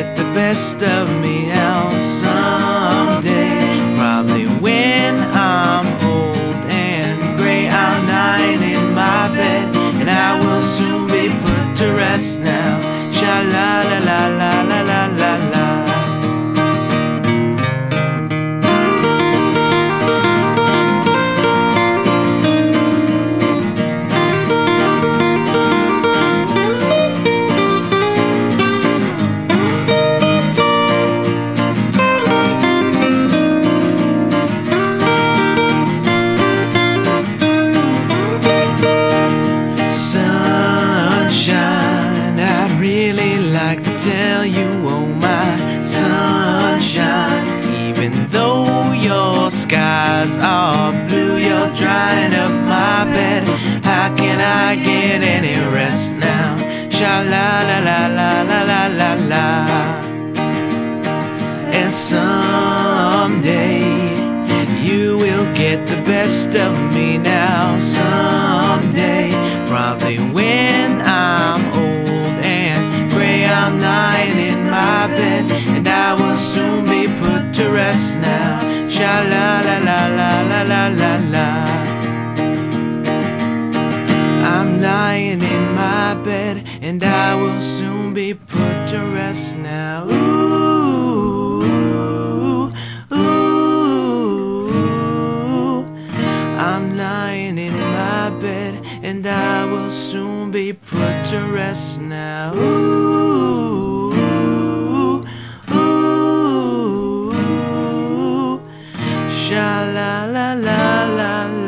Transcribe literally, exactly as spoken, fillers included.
get the best of me now someday. Probably when I'm old and gray, I'm lying in my bed, and I will soon be put to rest now. Sha la la la la la la la la. Like to tell you, oh my sunshine, even though your skies are blue, you're drying up my bed. How can I get any rest now? Sha la la la la la la la la. And someday you will get the best of me now someday. Probably when I'm old, I'm lying in my bed, and I will soon be put to rest now. Sha la la la la la la la la. I'm lying in my bed, and I will soon be put to rest now. Ooh, ooh. I'm lying in my bed, and I will soon be put to rest now. Ooh. Sha la la la la.